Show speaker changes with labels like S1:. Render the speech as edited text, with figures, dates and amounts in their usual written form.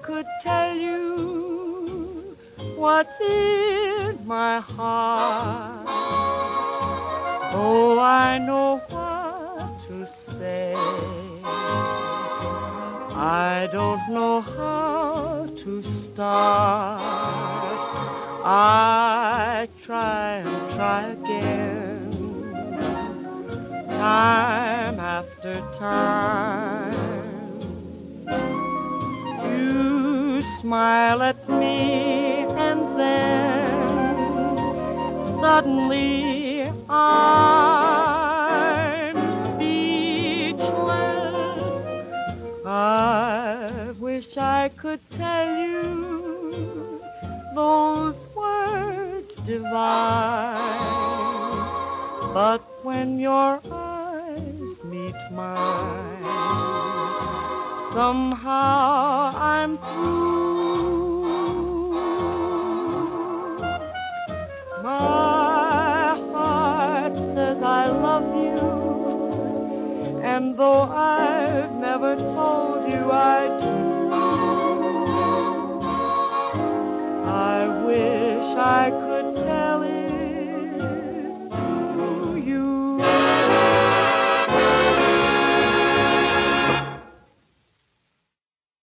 S1: could tell you what's in my heart. Oh, I know what to say. I don't know how to start. I try and try again, time after time. You smile at me and then suddenly I'm speechless. I wish I could tell you those words divine, but when your eyes meet mine, somehow I'm through. My heart says I love you, and though